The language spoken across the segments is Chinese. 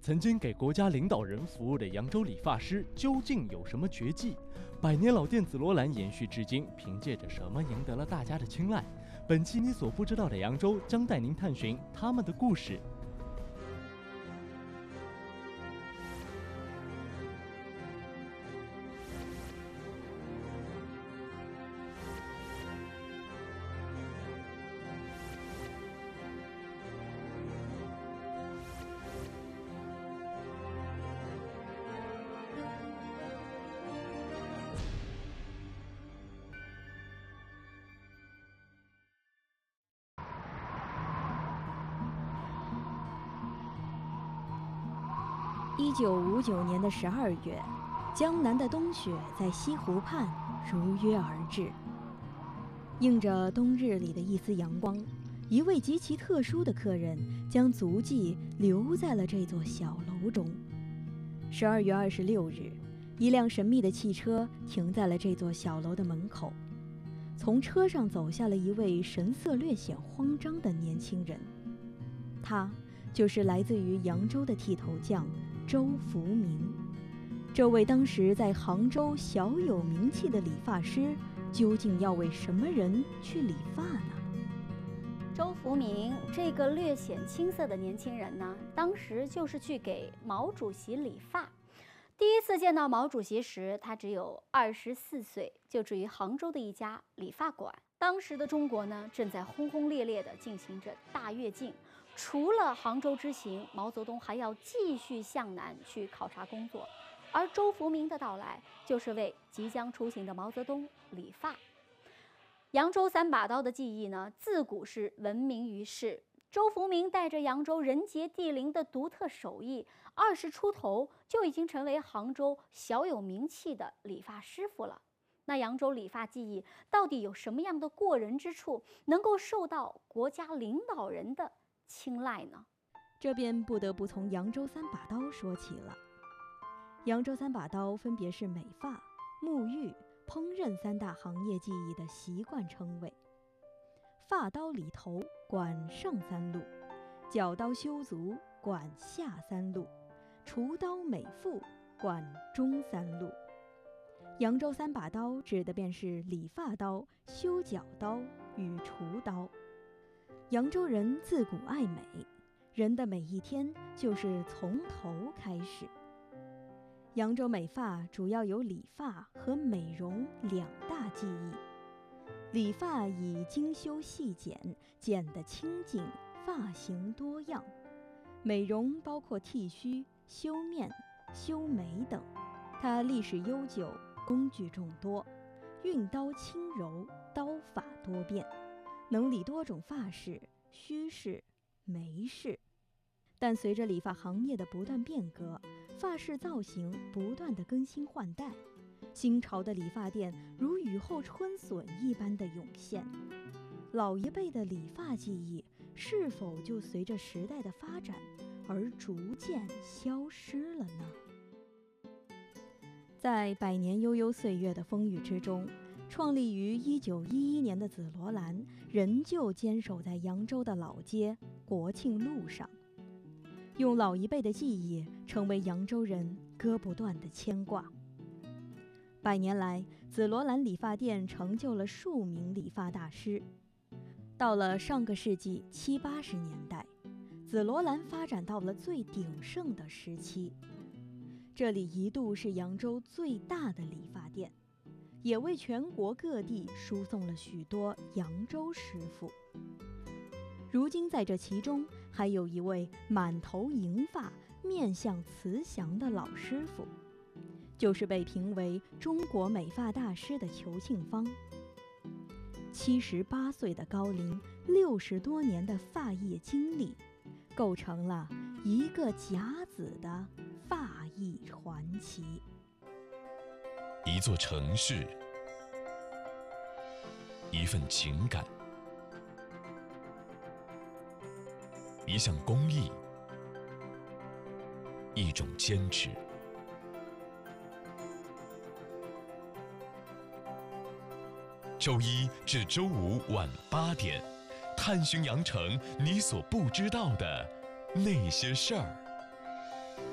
曾经给国家领导人服务的扬州理发师究竟有什么绝技？百年老店紫罗兰延续至今，凭借着什么赢得了大家的青睐？本期你所不知道的扬州将带您探寻他们的故事。 1959年的12月，江南的冬雪在西湖畔如约而至。映着冬日里的一丝阳光，一位极其特殊的客人将足迹留在了这座小楼中。12月26日，一辆神秘的汽车停在了这座小楼的门口，从车上走下了一位神色略显慌张的年轻人，他就是来自于扬州的剃头匠周福民。这位当时在杭州小有名气的理发师，究竟要为什么人去理发呢？ 周福民这个略显青涩的年轻人呢，当时就是去给毛主席理发。第一次见到毛主席时，他只有24岁，就职于杭州的一家理发馆。当时的中国呢，正在轰轰烈烈地进行着大跃进。除了杭州之行，毛泽东还要继续向南去考察工作，而周福民的到来就是为即将出行的毛泽东理发。扬州三把刀的技艺呢，自古是闻名于世。周福民带着扬州人杰地灵的独特手艺，20出头就已经成为杭州小有名气的理发师傅了。那扬州理发技艺到底有什么样的过人之处，能够受到国家领导人的青睐呢？ 这便不得不从扬州三把刀说起了。扬州三把刀分别是美发、沐浴、烹饪三大行业技艺的习惯称谓。发刀理头管上3路，脚刀修足管下3路，厨刀美腹管中3路。扬州三把刀指的便是理发刀、修脚刀与厨刀。扬州人自古爱美，人的每一天就是从头开始。扬州美发主要有理发和美容2大技艺。理发以精修细剪，剪得清净，发型多样；美容包括剃须、修面、修眉等。它历史悠久，工具众多，运刀轻柔，刀法多变，能理多种发式、须式、眉式。但随着理发行业的不断变革，发饰造型不断的更新换代，新潮的理发店如雨后春笋一般的涌现。老一辈的理发技艺是否就随着时代的发展而逐渐消失了呢？在百年悠悠岁月的风雨之中，创立于1911年的紫罗兰仍旧坚守在扬州的老街国庆路上，用老一辈的技艺成为扬州人割不断的牵挂。100年来，紫罗兰理发店成就了数名理发大师。到了上个世纪70、80年代，紫罗兰发展到了最鼎盛的时期。这里一度是扬州最大的理发店，也为全国各地输送了许多扬州师傅。如今在这其中，还有一位满头银发、面相慈祥的老师傅，就是被评为中国美发大师的裘庆芳。78岁的高龄，60多年的发业经历，构成了一个甲子的发艺传奇。 一座城市，一份情感，一项工艺，一种坚持。周一至周五晚8点，探寻羊城你所不知道的那些事儿。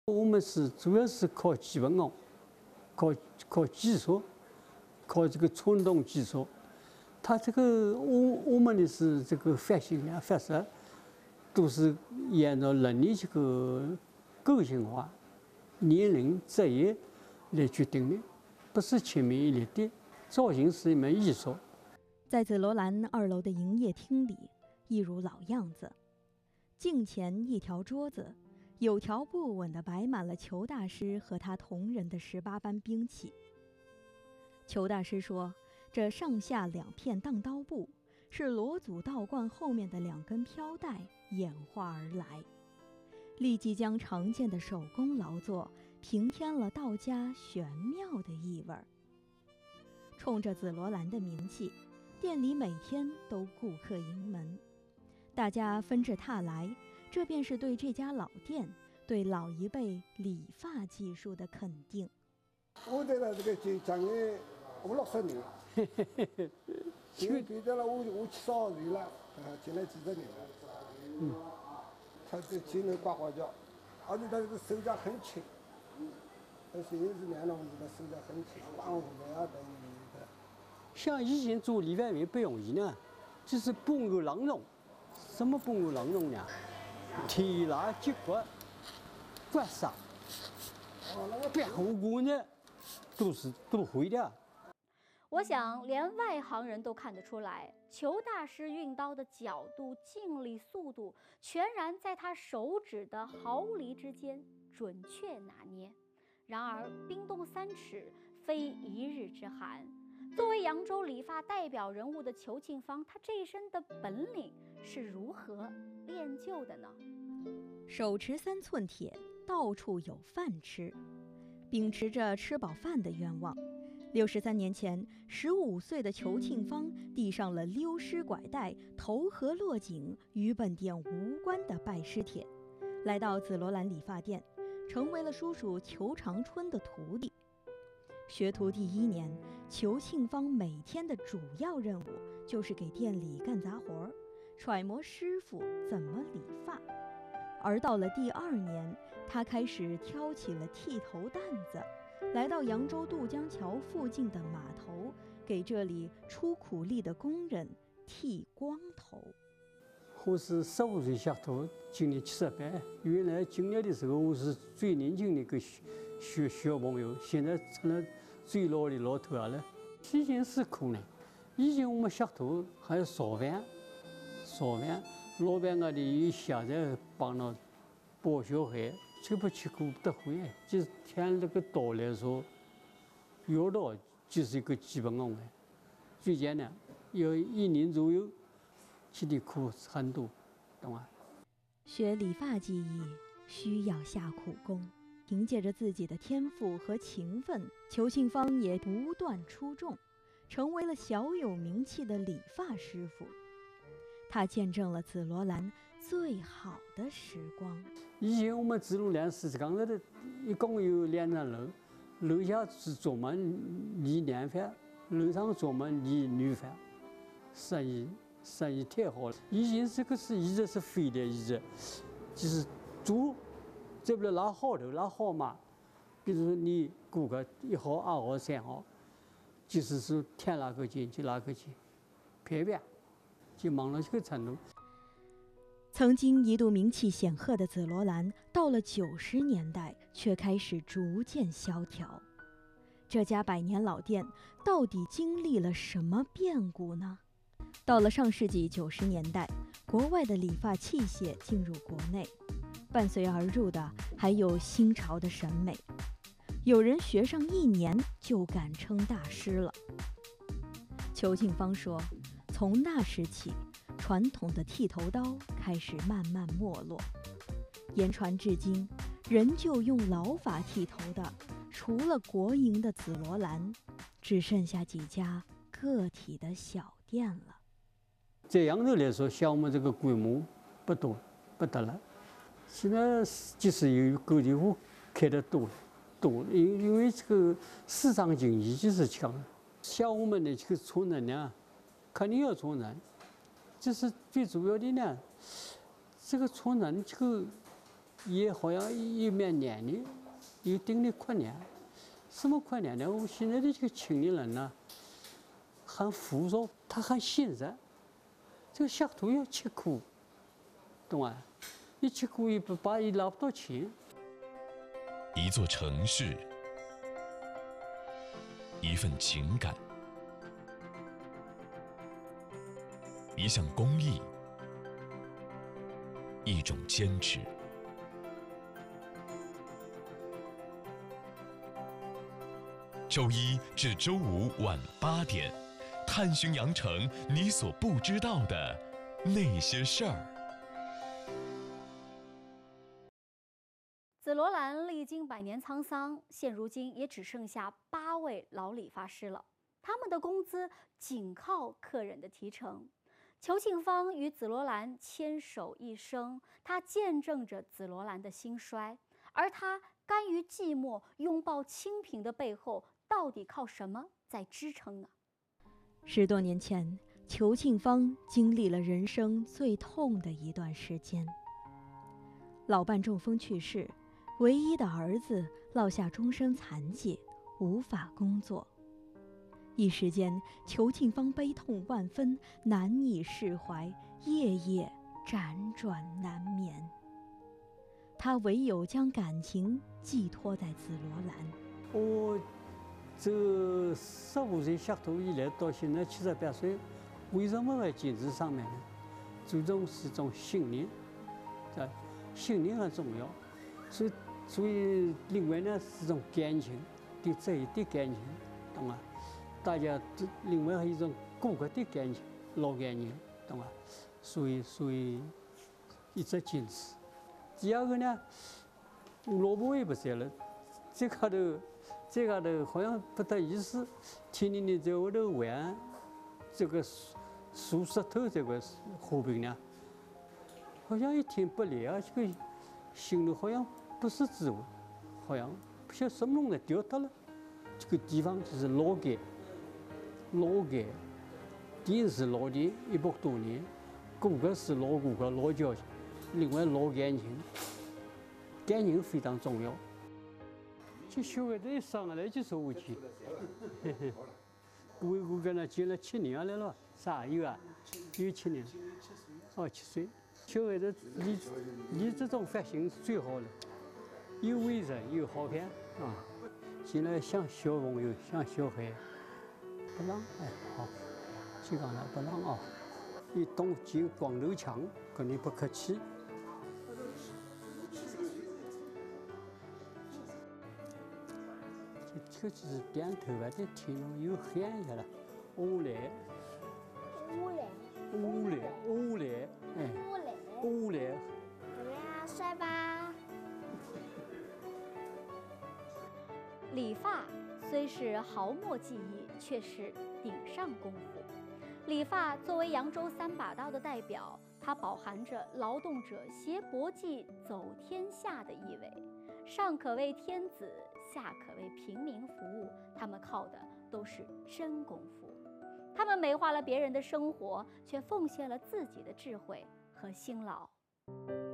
我们主要是靠基本功，靠技术，靠这个传统技术。他这个我们的是这个发型啊、发色，都是按照人的这个个性化、年龄、职业来决定的，不是千篇一律的。造型是一门艺术。 在紫罗兰2楼的营业厅里，一如老样子，镜前一条桌子，有条不紊地摆满了裘大师和他同仁的18般兵器。裘大师说，这上下2片当刀布是罗祖道观后面的2根飘带演化而来，立即将常见的手工劳作平添了道家玄妙的意味儿。冲着紫罗兰的名气，店里每天都顾客盈门，大家纷至沓来，这便是对这家老店、对老一辈理发技术的肯定。 我在了这个就将近50-60年了，因为别的了我70岁了，进来几十年了。他这技能刮花脚，而且他这个手脚很轻。他现在是年老子的手脚很轻，刮胡子啊等等的。 像以前做理发院不容易呢，就是帮有郎中，什么帮有郎中呢？提拉接骨、刮痧、拔胡骨呢，都会的。 我想，连外行人都看得出来，裘大师运刀的角度、劲力、速度，全然在他手指的毫厘之间准确拿捏。然而，冰冻3尺，非一日之寒。作为扬州理发代表人物的裘庆芳，他这一身的本领是如何练就的呢？ 手持3寸铁，到处有饭吃。秉持着吃饱饭的愿望，63年前，15岁的裘庆芳递上了溜尸拐带、投河落井与本店无关的拜师帖，来到紫罗兰理发店，成为了叔叔裘长春的徒弟。学徒第1年，裘庆芳每天的主要任务就是给店里干杂活，揣摩师傅怎么理发。而到了第2年，他开始挑起了剃头担子，来到扬州渡江桥附近的码头，给这里出苦力的工人剃光头。 我是15岁下头，今年78。原来进来的时候我是最年轻的一个小朋友，现在成了最老的老头了。以前是苦呢，以前我们下头还要烧饭，老板我的有现在帮了包小孩，吃不吃苦不得会。就是填那个刀来说，药刀就是一个基本功，最简单，要1年左右。吃的苦很多，懂吗？ 学理发技艺需要下苦功，凭借着自己的天赋和勤奋，裘庆芳也不断出众，成为了小有名气的理发师傅。他见证了紫罗兰最好的时光。 以前我们紫罗兰是刚才的，一共有2层楼，楼下是专门理男发，楼上专门理女发，生意太好了。以前这个是一直是飞的，一直就是做，这不是拉号头、拉号码。比如说你顾客1号、2号、3号，就是说填哪个进就哪个进，排班就忙到这个程度。 曾经一度名气显赫的紫罗兰，到了90年代却开始逐渐萧条。这家100年老店到底经历了什么变故呢？到了上世纪90年代，国外的理发器械进入国内，伴随而入的还有新潮的审美。有人学上1年就敢称大师了。裘庆芳说，从那时起，传统的剃头刀开始慢慢没落，言传至今，仍旧用老法剃头的，除了国营的紫罗兰，只剩下几家个体的小店了。 在扬州来说，像我们这个规模不得了。现在就是有个体户开的多，因为这个市场经济就是强。像我们的这个传人呢，肯定要传人，这是最主要的呢。这个传人这个也好像也蛮难的，有一定的困难。什么困难呢？我们现在的这个青年人呢，很浮躁，他很现实。这个下图要吃苦，懂吗？一吃苦也不把也拿不到钱。 一座城市，一份情感，一项公益，一种坚持。周一至周五晚8点，探寻羊城你所不知道的那些事儿。 紫罗兰历经100年沧桑，现如今也只剩下8位老理发师了。他们的工资仅靠客人的提成。裘庆芳与紫罗兰牵手一生，他见证着紫罗兰的兴衰，而他甘于寂寞、拥抱清贫的背后，到底靠什么在支撑呢 ？10多年前，裘庆芳经历了人生最痛的一段时间。老伴中风去世，唯一的儿子落下终身残疾，无法工作。一时间，裘庆芳悲痛万分，难以释怀，夜夜辗转难眠。他唯有将感情寄托在紫罗兰。 我这15岁下头以来到现在78岁，为什么要坚持上面呢？注重是种信念，信念很重要。所以另外呢是种感情，对这一点感情，懂吗？大家另外还有一种顾客的感情，老感情，懂吗？所以一直坚持。第二个呢，我老婆也不在了，这嘎头好像不得意思，天天的在外头玩，这个数石头这个货品呢，好像一天不来啊，这个心里好像不是滋味，好像不晓得什么东西掉掉了。这个地方就是老街，店是老店100多年，顾客是老顾客老交情，另外老感情非常重要。这小孩子一上来就说我去，我跟他结了7年了，啥有啊？有7年，7岁。小孩子你这种发型是最好的，又卫生又好看啊！现在像小朋友像小孩，不让好，就讲了不让啊！一动就光头强，跟你不客气。这就是短头发的天龙又喊下了，乌来，哎，乌来， 怎么样，帅吧？ 理发虽是毫末技艺，却是顶上功夫。理发作为扬州3把刀的代表，它饱含着劳动者携薄技走天下的意味。上可为天子，下可为平民服务，他们靠的都是真功夫。他们美化了别人的生活，却奉献了自己的智慧和辛劳。